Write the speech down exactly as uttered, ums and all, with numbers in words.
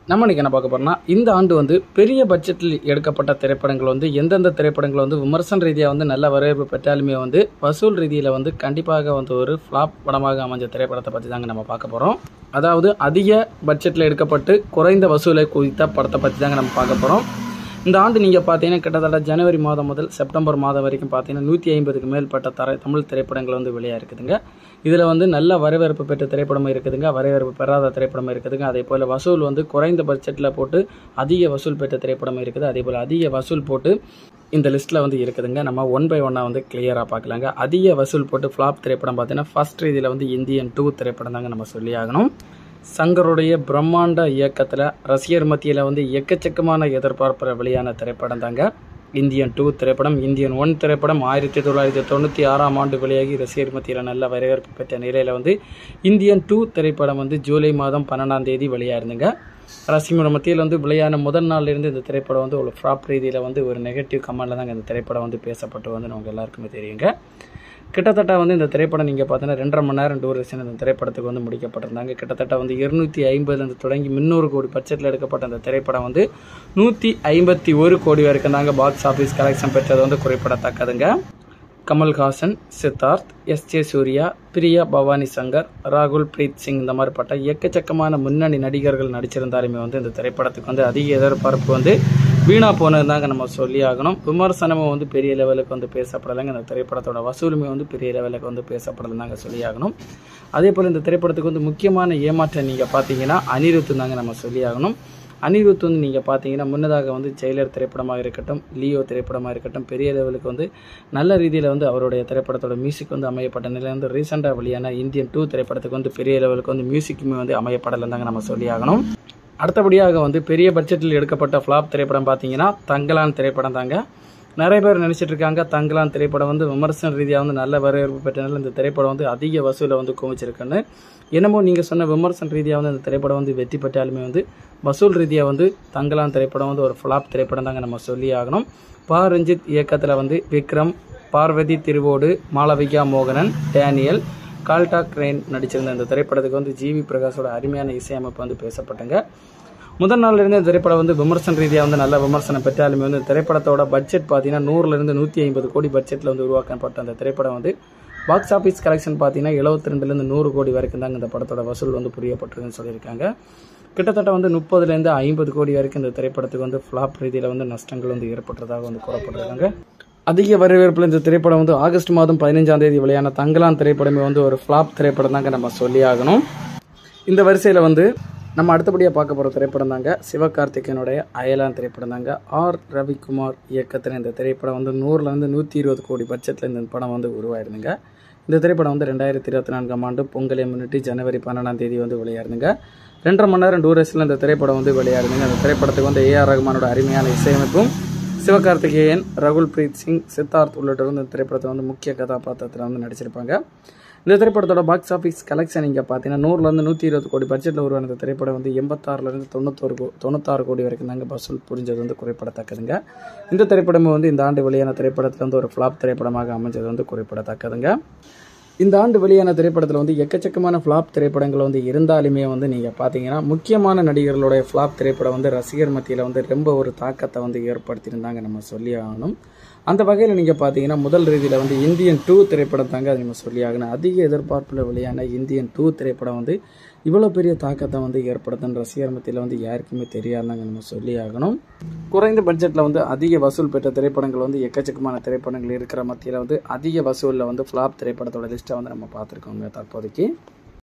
நம்ம இன்றைக்கி என்ன பார்க்க போகிறோம்னா, இந்த ஆண்டு வந்து பெரிய பட்ஜெட்டில் எடுக்கப்பட்ட திரைப்படங்கள் வந்து எந்தெந்த திரைப்படங்கள் வந்து விமர்சன ரீதியாக வந்து நல்ல வரவேற்பு பெற்றாலுமே வந்து வசூல் ரீதியில் வந்து கண்டிப்பாக வந்து ஒரு ஃப்ளாப் படமாக அமைஞ்ச திரைப்படத்தை பற்றி தாங்க நம்ம பார்க்க போகிறோம். அதாவது அதிக பட்ஜெட்டில் எடுக்கப்பட்டு குறைந்த வசூலை குறித்த படத்தை பற்றி தாங்க நம்ம பார்க்க போகிறோம். இந்த ஆண்டு நீங்கள் பார்த்தீங்கன்னா கிட்டத்தட்ட ஜனவரி மாதம் முதல் செப்டம்பர் மாதம் வரைக்கும் பார்த்தீங்கன்னா நூற்றி ஐம்பதுக்கு மேற்பட்ட தர தமிழ் திரைப்படங்கள் வந்து வெளியாக இருக்குதுங்க. இதில் வந்து நல்ல வரவேற்பு பெற்ற திரைப்படமும் இருக்குதுங்க, வரவேற்பு பெறாத திரைப்படமும் இருக்குதுங்க. அதே போல் வசூல் வந்து குறைந்த பட்ஜெட்டில் போட்டு அதிக வசூல் பெற்ற திரைப்படமும் இருக்குது. அதே போல் அதிக வசூல் போட்டு இந்த லிஸ்ட்டில் வந்து இருக்குதுங்க. நம்ம ஒன் பை ஒன்னாக வந்து கிளியராக பார்க்கலாங்க. அதிக வசூல் போட்டு ஃப்ளாப் திரைப்படம் பார்த்தீங்கன்னா ஃபர்ஸ்ட் இதில் வந்து இந்தியன் டூ திரைப்படம் தாங்க நம்ம சொல்லி ஆகணும். சங்கருடைய பிரம்மாண்ட இயக்கத்தில் ரசிகர் மத்தியில் வந்து எக்கச்சக்கமான எதிர்பார்ப்பில் வெளியான திரைப்படம் தாங்க இந்தியன் டூ திரைப்படம். இந்தியன் ஒன் திரைப்படம் ஆயிரத்தி தொள்ளாயிரத்தி தொண்ணூற்றி ஆறாம் ஆண்டு வெளியாகி ரசிகர் மத்தியில் நல்ல வரவேற்பு பெற்ற நிலையில் வந்து இந்தியன் டூ திரைப்படம் வந்து ஜூலை மாதம் பன்னெண்டாம் தேதி வெளியாயிருந்துங்க. ரசிகர் மத்தியில் வந்து வெளியான முதல் நாள்லேருந்து இந்த திரைப்படம் வந்து ஒரு ஃப்ளாப் ரீதியில் வந்து ஒரு நெகட்டிவ் கமெண்டில் தாங்க இந்த திரைப்படம் வந்து பேசப்பட்டு வந்து நமக்கு எல்லாருக்குமே தெரியுங்க. கிட்டத்தட்ட வந்து இந்த திரைப்படம் நீங்கள் பார்த்தீங்கன்னா ரெண்டரை மணி நேரம் டூரேஷன் இந்த திரைப்படத்துக்கு வந்து முடிக்கப்பட்டிருந்தாங்க. கிட்டத்தட்ட வந்து இருநூற்றி ஐம்பதுலேருந்து தொடங்கி முந்நூறு கோடி பட்ஜெட்டில் எடுக்கப்பட்ட அந்த திரைப்படம் வந்து நூற்றி ஐம்பத்தி ஒரு கோடி வரைக்கும் தாங்க பாக்ஸ் ஆஃபீஸ் கலெக்ஷன் பெற்றது வந்து குறிப்பிடத்தக்கதுங்க. கமல்ஹாசன், சித்தார்த், எஸ் ஜே சூர்யா, பிரியா பவானி சங்கர், ராகுல் பிரீத் சிங் இந்த மாதிரிப்பட்ட எக்கச்சக்கமான முன்னணி நடிகர்கள் நடிச்சிருந்தாலுமே வந்து இந்த திரைப்படத்துக்கு வந்து அதிக எதிர்பார்ப்பு வந்து வீணா போனது தாங்க நம்ம சொல்லி ஆகணும். விமர்சனமும் வந்து பெரிய லெவலுக்கு வந்து பேசப்படலைங்க. இந்த திரைப்படத்தோட வசூலுமே வந்து பெரிய லெவலுக்கு வந்து பேசப்படலைங்க சொல்லி ஆகணும். அதே போல் இந்த திரைப்படத்துக்கு வந்து முக்கியமான ஏமாற்றம் நீங்கள் பார்த்தீங்கன்னா அனிருத் தாங்க நம்ம சொல்லி ஆகணும். அனிருத் வந்து நீங்கள் பார்த்தீங்கன்னா முன்னதாக வந்து ஜெயிலர் திரைப்படமாக இருக்கட்டும், லியோ திரைப்படமாக இருக்கட்டும், பெரிய லெவலுக்கு வந்து நல்ல ரீதியில் வந்து அவருடைய திரைப்படத்தோட மியூசிக் வந்து அமையப்பட்ட நிலையில் வந்து ரீசெண்டாக வெளியான இந்தியன் டூ திரைப்படத்துக்கு வந்து பெரிய லெவலுக்கு வந்து மியூசிக்குமே வந்து அமையப்படலை தாங்க நம்ம சொல்லி ஆகணும். அடுத்தபடியாக வந்து பெரிய பட்ஜெட்டில் எடுக்கப்பட்ட ஃப்ளாப் திரைப்படம் பார்த்தீங்கன்னா தங்கலான் திரைப்படம் தாங்க. நிறைய பேர் நினச்சிட்டு இருக்காங்க தங்கலான் திரைப்படம் வந்து விமர்சன ரீதியாக வந்து நல்ல வரவேற்பு பெற்றனால இந்த திரைப்படம் வந்து அதிக வசூலை வந்து குவிச்சிருக்குன்னு. என்னமோ நீங்கள் சொன்ன விமர்சன ரீதியாக வந்து இந்த திரைப்படம் வந்து வெற்றி பெற்றாலுமே வந்து வசூல் ரீதியாக வந்து தங்கலான் திரைப்படம் வந்து ஒரு ஃப்ளாப் திரைப்படம் தாங்க நம்ம சொல்லி ஆகணும். பா ரஞ்சித் இயக்கத்தில் வந்து விக்ரம், பார்வதி திருவோடு, மாளவிகா மோகனன், டேனியல், கால்டா கிரேன் நடிச்சிருந்த இந்த திரைப்படத்துக்கு வந்து ஜி வி பிரகாஷோட அருமையான இசையமைப்பு வந்து பேசப்பட்டுங்க. முதல் நாள்ல இருந்து திரைப்படம் வந்து விமர்சன ரீதியாக வந்து நல்ல விமர்சனம் பெற்றாலுமே வந்து திரைப்படத்தோட பட்ஜெட் பார்த்தீங்கன்னா நூறுலேருந்து நூற்றி ஐம்பது கோடி பட்ஜெட்டில் வந்து உருவாக்கப்பட்ட அந்த திரைப்படம் வந்து பாக்ஸ் ஆஃபீஸ் கலெக்ஷன் பார்த்தீங்கன்னா எழுபத்தி ரெண்டுலேருந்து நூறு கோடி வரைக்கும் தாங்க இந்த படத்தோட வசூல் வந்து புரியப்பட்டிருக்குன்னு சொல்லியிருக்காங்க. கிட்டத்தட்ட வந்து முப்பதுலேருந்து ஐம்பது கோடி வரைக்கும் இந்த திரைப்படத்துக்கு வந்து ஃப்ளாப் ரீதியில் வந்து நஷ்டங்கள் வந்து ஏற்பட்டதாக வந்து கூறப்பட்டிருக்காங்க. அதிக வரவேற்பில் இந்த திரைப்படம் வந்து ஆகஸ்ட் மாதம் பதினைஞ்சாம் தேதி வெளியான தங்கலான் திரைப்படமே வந்து ஒரு ஃப்ளாப் திரைப்படம் தாங்க நம்ம சொல்லி ஆகணும். இந்த வரிசையில் வந்து நம்ம அடுத்தபடியாக பார்க்க போகிற திரைப்படம் தாங்க சிவகார்த்திகேயனுடைய அயலான் திரைப்படம் தாங்க. ஆர் ரவிக்குமார் இயக்கத்தில் இந்த திரைப்படம் வந்து நூறுலேருந்து நூற்றி இருபது கோடி பட்ஜெட்டில் இந்த படம் வந்து உருவாயிருந்துங்க. இந்த திரைப்படம் வந்து ரெண்டாயிரத்தி இருபத்தி நான்காம் ஆண்டு பொங்கலை முன்னிட்டு ஜனவரி பன்னெண்டாம் தேதி வந்து வெளியாயிருந்துங்க. ரெண்டரை மணி நேரம் டூரேஷனில் இந்த திரைப்படம் வந்து வெளியாயிருந்துங்க. அந்த திரைப்படத்துக்கு வந்து ஏ ஆர் ரகுமானோட அருமையான இசையமைப்பும் சிவகார்த்திகேயன், ரகுல் பிரீத் சிங், சித்தார்த் உள்ளிட்டவர் இந்த திரைப்படத்தை வந்து முக்கிய கதாபாத்திரத்தில் வந்து நடிச்சிருப்பாங்க. இந்த திரைப்படத்தோட பாக்ஸ் ஆஃபீஸ் கலெக்ஷன் இங்கே பார்த்தீங்கன்னா நூறுலேருந்து நூற்றி இருபது கோடி பட்ஜெட்டில் உருவான இந்த திரைப்படம் வந்து எண்பத்தாறுலேருந்து தொண்ணூத்தொரு கோ தொண்ணூத்தாறு கோடி வரைக்கும் தாங்க வசூல் புரிஞ்சது வந்து குறிப்பிடத்தக்கதுங்க. இந்த திரைப்படமும் வந்து இந்த ஆண்டு வெளியான திரைப்படத்தில் வந்து ஒரு ஃப்ளாப் திரைப்படமாக அமைஞ்சது வந்து குறிப்பிடத்தக்கதுங்க. இந்த ஆண்டு வெளியான திரைப்படத்தில் வந்து எக்கச்சக்கமான ஃப்ளாப் திரைப்படங்கள் வந்து இருந்தாலுமே வந்து நீங்கள் பார்த்தீங்கன்னா முக்கியமான நடிகர்களுடைய ஃப்ளாப் திரைப்படம் வந்து ரசிகர் மத்தியில் வந்து ரொம்ப ஒரு தாக்கத்தை வந்து ஏற்படுத்தியிருந்தாங்க நம்ம சொல்லி ஆகணும். அந்த வகையில் நீங்கள் பார்த்தீங்கன்னா முதல் ரீதியில் வந்து இந்தியன் டூ திரைப்படம் தாங்க அது நம்ம சொல்லி ஆகணும். அதிக எதிர்பார்ப்பில் வெளியான இந்தியன் டூ திரைப்படம் வந்து இவ்வளோ பெரிய தாக்கத்தை வந்து ஏற்படுத்துன்னு ரசிகர் மத்தியில் வந்து யாருக்குமே தெரியாதாங்க நம்ம சொல்லி ஆகணும். குறைந்த பட்ஜெட்டில் வந்து அதிக வசூல் பெற்ற திரைப்படங்கள் வந்து எக்கச்சக்கமான திரைப்படங்கள் இருக்கிற மத்தியில் வந்து அதிக வசூலில் வந்து ஃப்ளாப் திரைப்படத்தோட லிஸ்ட்டை வந்து நம்ம பார்த்துருக்கோங்க தற்போதைக்கு.